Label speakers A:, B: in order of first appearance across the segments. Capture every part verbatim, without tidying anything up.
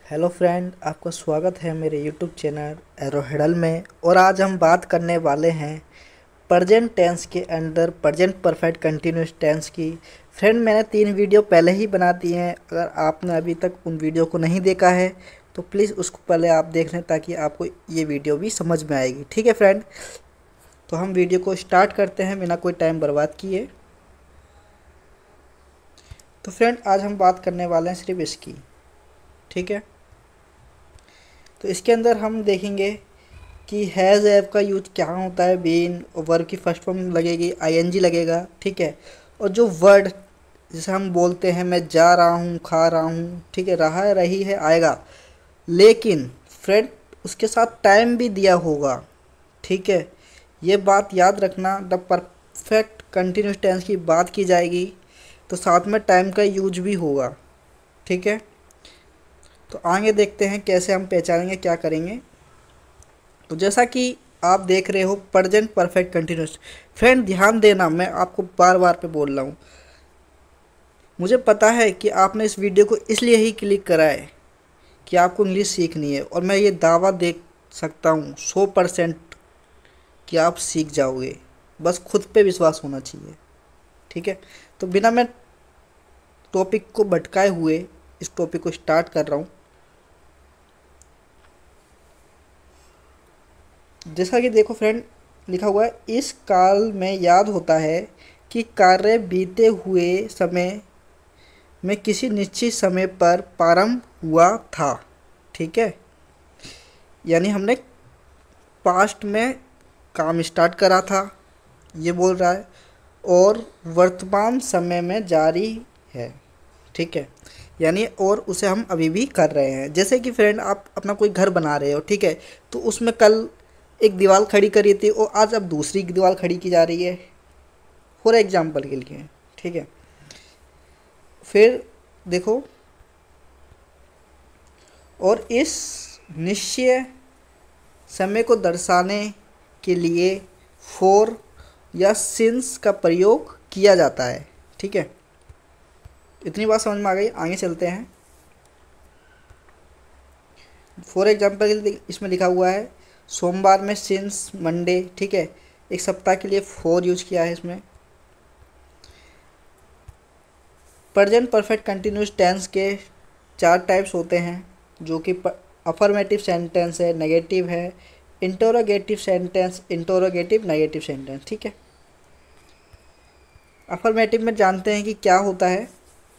A: Hello friend, आपका स्वागत है मेरे यूट्यूब चैनल एरोहेडल में। और आज हम बात करने वाले हैं प्रेजेंट टेंस के अंदर प्रेजेंट परफेक्ट कंटिन्यूस टेंस की। फ्रेंड, मैंने तीन वीडियो पहले ही बना दी हैं। अगर आपने अभी तक उन वीडियो को नहीं देखा है तो प्लीज़ उसको पहले आप देख लें, ताकि आपको ये वीडियो भी समझ में आएगी। ठीक है फ्रेंड, तो हम वीडियो को स्टार्ट करते हैं बिना कोई टाइम बर्बाद किए। तो फ्रेंड, आज हम बात करने वाले हैं सिर्फ इसकी। ठीक है, तो इसके अंदर हम देखेंगे कि हैज़ ऐप का यूज क्या होता है। बीन और वर्ब की फर्स्ट फॉर्म लगेगी, आईएनजी लगेगा। ठीक है, और जो वर्ड जैसे हम बोलते हैं मैं जा रहा हूँ, खा रहा हूँ, ठीक है, रहा है, रही है, आएगा। लेकिन फ्रेंड, उसके साथ टाइम भी दिया होगा। ठीक है, ये बात याद रखना। द परफेक्ट कंटिन्यूस टेंस की बात की जाएगी तो साथ में टाइम का यूज भी होगा। ठीक है, तो आगे देखते हैं कैसे हम पहचानेंगे, क्या करेंगे। तो जैसा कि आप देख रहे हो प्रेजेंट परफेक्ट कंटिन्यूस। फ्रेंड, ध्यान देना, मैं आपको बार बार पे बोल रहा हूँ। मुझे पता है कि आपने इस वीडियो को इसलिए ही क्लिक करा है कि आपको इंग्लिश सीखनी है, और मैं ये दावा दे सकता हूँ सौ परसेंट कि आप सीख जाओगे। बस खुद पे विश्वास होना चाहिए। ठीक है, तो बिना मैं टॉपिक को भटकाए हुए इस टॉपिक को स्टार्ट कर रहा हूँ। जैसा कि देखो फ्रेंड, लिखा हुआ है इस काल में याद होता है कि कार्य बीते हुए समय में किसी निश्चित समय पर प्रारंभ हुआ था। ठीक है, यानी हमने पास्ट में काम स्टार्ट करा था, ये बोल रहा है, और वर्तमान समय में जारी है। ठीक है, यानी और उसे हम अभी भी कर रहे हैं। जैसे कि फ्रेंड, आप अपना कोई घर बना रहे हो, ठीक है, तो उसमें कल एक दीवार खड़ी करी थी और आज अब दूसरी दीवार खड़ी की जा रही है, फॉर एग्जाम्पल के लिए। ठीक है, फिर देखो, और इस निश्चय समय को दर्शाने के लिए फॉर या सिंस का प्रयोग किया जाता है। ठीक है, इतनी बात समझ में आ गई। आगे चलते हैं। फॉर एग्जाम्पल इसमें लिखा हुआ है सोमवार में सिंस मंडे। ठीक है, एक सप्ताह के लिए फॉर यूज किया है इसमें। प्रेजेंट परफेक्ट कंटिन्यूस टेंस के चार टाइप्स होते हैं, जो कि अफर्मेटिव सेंटेंस है, नेगेटिव है, interrogative sentence, interrogative negative sentence. ठीक है, अफर्मेटिव में जानते हैं कि क्या होता है,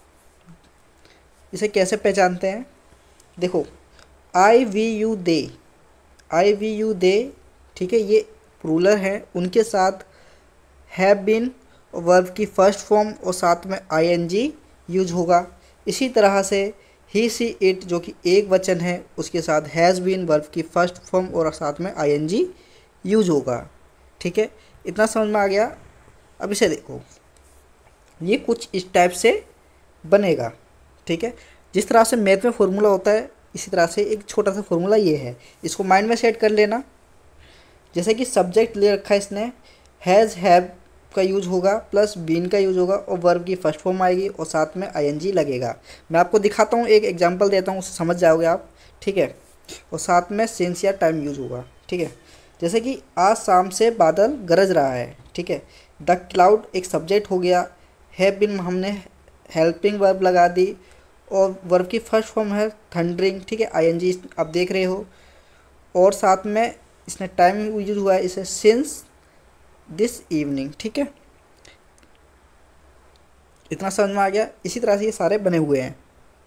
A: इसे कैसे पहचानते हैं। देखो, I we you they, I we you they, ठीक है, ये प्लूरल है, उनके साथ हैव बीन वर्ब की फर्स्ट फॉर्म और साथ में आईएनजी यूज होगा। इसी तरह से ही सी इट, जो कि एक वचन है, उसके साथ हैज़ बीन वर्ब की फर्स्ट फॉर्म और साथ में आईएनजी यूज होगा। ठीक है, इतना समझ में आ गया। अब इसे देखो, ये कुछ इस टाइप से बनेगा। ठीक है, जिस तरह से मैथ में फॉर्मूला होता है, इसी तरह से एक छोटा सा फॉर्मूला ये है, इसको माइंड में सेट कर लेना। जैसे कि सब्जेक्ट ले रखा है इसने, हैज़ हैव का यूज होगा, प्लस बीन का यूज होगा, और वर्ब की फर्स्ट फॉर्म आएगी और साथ में आईएनजी लगेगा। मैं आपको दिखाता हूँ, एक एग्जांपल देता हूँ, उससे समझ जाओगे आप। ठीक है, और साथ में सिंस या टाइम यूज होगा। ठीक है, जैसे कि आज शाम से बादल गरज रहा है। ठीक है, द क्लाउड एक सब्जेक्ट हो गया, हैव बीन हमने हेल्पिंग वर्ब लगा दी, और वर्ब की फर्स्ट फॉर्म है थंडरिंग। ठीक है, आईएनजी आप देख रहे हो, और साथ में इसने टाइम यूज हुआ है, इसे सिंस दिस इवनिंग। ठीक है, इतना समझ में आ गया। इसी तरह से ये सारे बने हुए हैं।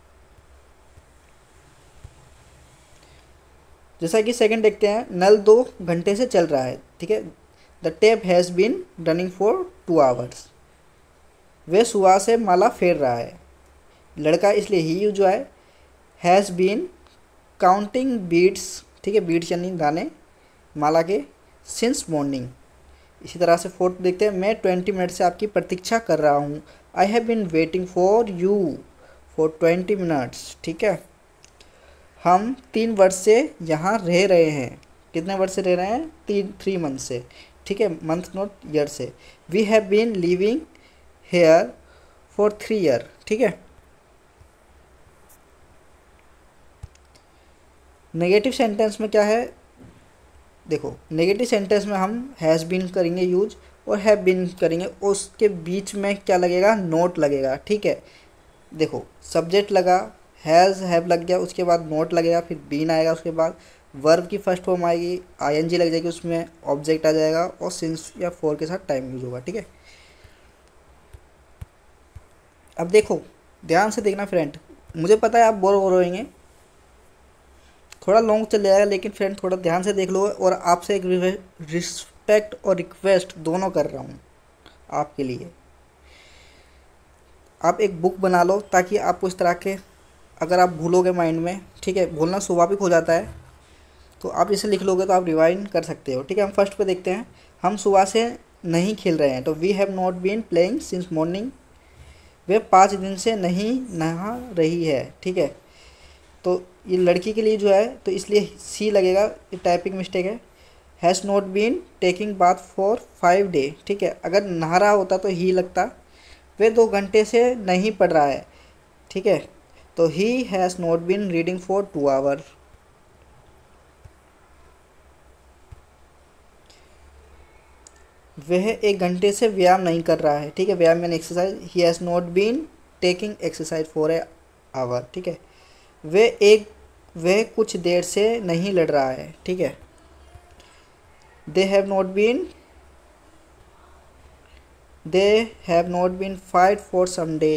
A: जैसा कि सेकंड देखते हैं, नल दो घंटे से चल रहा है। ठीक है, the tap has been running for two hours, वह सुबह से माला फेर रहा है। लड़का इसलिए ही यूज हुआ है, हैज़ बीन काउंटिंग बीट्स। ठीक है, बीट्स यानी दाने माला के, सिंस मॉर्निंग। इसी तरह से फोर्थ देखते हैं, मैं ट्वेंटी मिनट से आपकी प्रतीक्षा कर रहा हूँ, I have been waiting for you for twenty minutes. ठीक है, हम तीन वर्ष से यहाँ रह रहे हैं। कितने वर्ष से रह रहे हैं? तीन, थ्री मंथ से। ठीक है, मंथ नॉट ईयर से। We have been living here for three year. ठीक है, नेगेटिव सेंटेंस में क्या है, देखो नेगेटिव सेंटेंस में हम हैज़ बीन करेंगे यूज और हैव बीन करेंगे, उसके बीच में क्या लगेगा, नोट लगेगा। ठीक है, देखो सब्जेक्ट लगा, हैज़ हैव लग गया, उसके बाद नोट लगेगा, फिर बीन आएगा, उसके बाद वर्ब की फर्स्ट फॉर्म आएगी, आईएनजी लग जाएगी, उसमें ऑब्जेक्ट आ जाएगा और सिंस या फॉर के साथ टाइम यूज होगा। ठीक है, अब देखो ध्यान से देखना फ्रेंड, मुझे पता है आप बोर हो रहेंगे, थोड़ा लॉन्ग चल जाएगा, लेकिन फ्रेंड थोड़ा ध्यान से देख लो, और आपसे एक रिस्पेक्ट और रिक्वेस्ट दोनों कर रहा हूँ आपके लिए। आप एक बुक बना लो ताकि आपको इस तरह के, अगर आप भूलोगे माइंड में, ठीक है, भूलना स्वाभाविक हो जाता है, तो आप इसे लिख लोगे तो आप रिवाइंड कर सकते हो। ठीक है, हम फर्स्ट पे देखते हैं, हम सुबह से नहीं खेल रहे हैं, तो we have not been playing since morning, वे पाँच दिन से नहीं नहा रही है। ठीक है, तो ये लड़की के लिए जो है तो इसलिए सी लगेगा, ये टाइपिंग मिस्टेक है। Has not been taking bath for five day. ठीक है, अगर नहा रहा होता तो ही लगता, वे दो घंटे से नहीं पढ़ रहा है। ठीक है, तो he has not been reading for two hour. वह एक घंटे से व्यायाम नहीं कर रहा है। ठीक है, व्यायाम यानी exercise, he has not been taking exercise for a hour. ठीक है, वे एक वह कुछ देर से नहीं लड़ रहा है। ठीक है, they have not been they have not been fight for some day.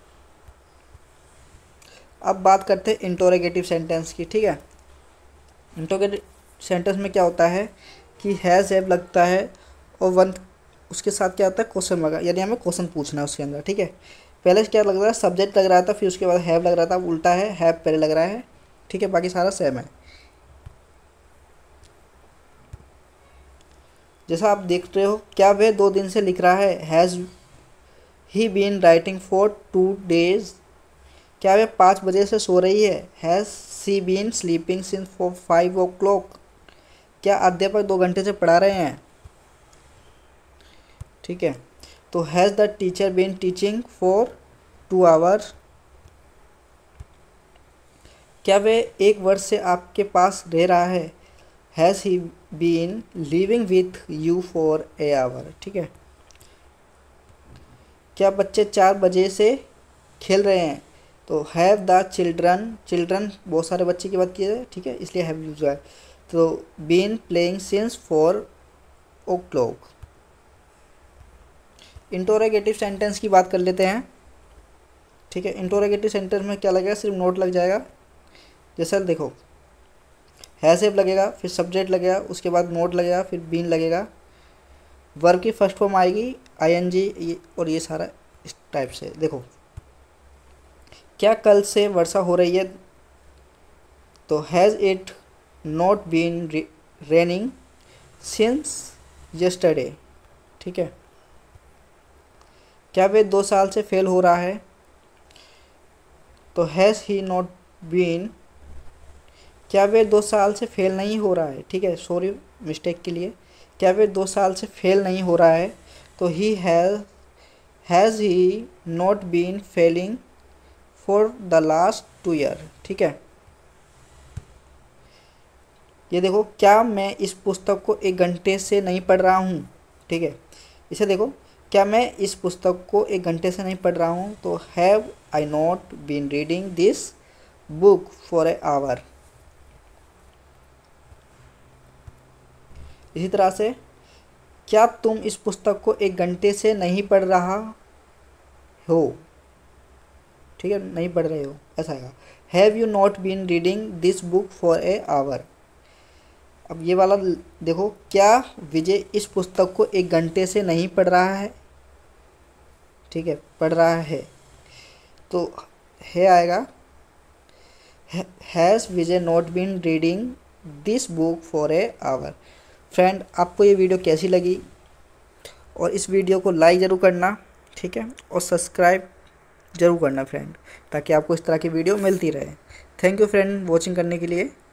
A: अब बात करते हैं इंटरोगेटिव सेंटेंस की। ठीक है, इंटरोगेटिव सेंटेंस में क्या होता है कि हैज़ हैव लगता है और वन उसके साथ क्या होता है, क्वेश्चन लगा, यानी हमें क्वेश्चन पूछना है उसके अंदर। ठीक है, पहले क्या लग रहा है, सब्जेक्ट लग रहा था, फिर उसके बाद हैव लग रहा था, अब उल्टा है, हैव पहले लग रहा है। ठीक है, बाकी सारा सेम है। जैसा आप देख रहे हो, क्या वह दो दिन से लिख रहा है, has he been writing for two days. क्या वह पाँच बजे से सो रही है, has she been sleeping since for five o'clock. क्या अध्यापक दो घंटे से पढ़ा रहे हैं। ठीक है, तो has the teacher been teaching for two hours. क्या वे एक वर्ष से आपके पास रह रहा है, has he been living with you for a hour. ठीक है, क्या बच्चे चार बजे से खेल रहे हैं, तो हैव द चिल्ड्रन, चिल्ड्रन बहुत सारे बच्चे की बात की है। ठीक है, इसलिए हैव यूज है, तो been playing since four o'clock. Interrogative sentence की बात कर लेते हैं। ठीक है, इंटरोगेटिव सेंटेंस में क्या लगेगा, सिर्फ नोट लग जाएगा। जैसे देखो, हैज़ हैव लगेगा, फिर सब्जेक्ट लगेगा, उसके बाद नोट लगेगा, फिर बीन लगेगा, वर्ब की फर्स्ट फॉर्म आएगी आईएनजी, ये और ये सारा इस टाइप से। देखो, क्या कल से वर्षा हो रही है, तो has it not been raining since yesterday. ठीक है, क्या वे दो साल से फेल हो रहा है, तो हैज़ ही नॉट बीन, क्या वे दो साल से फेल नहीं हो रहा है। ठीक है, सॉरी मिस्टेक के लिए, क्या वे दो साल से फेल नहीं हो रहा है, तो he has has he not been failing for the last two year. ठीक है, ये देखो, क्या मैं इस पुस्तक को एक घंटे से नहीं पढ़ रहा हूँ। ठीक है, इसे देखो, क्या मैं इस पुस्तक को एक घंटे से नहीं पढ़ रहा हूँ, तो have I not been reading this book for a hour. इसी तरह से, क्या तुम इस पुस्तक को एक घंटे से नहीं पढ़ रहा हो। ठीक है, नहीं पढ़ रहे हो, ऐसा आएगा। Have you not been reading this book for a hour. अब ये वाला देखो, क्या विजय इस पुस्तक को एक घंटे से नहीं पढ़ रहा है। ठीक है, पढ़ रहा है, तो है आएगा, has Vijay not been reading this book for a hour. Friend, आपको ये वीडियो कैसी लगी, और इस वीडियो को लाइक ज़रूर करना। ठीक है, और सब्सक्राइब ज़रूर करना फ्रेंड, ताकि आपको इस तरह की वीडियो मिलती रहे। थैंक यू फ्रेंड वॉचिंग करने के लिए।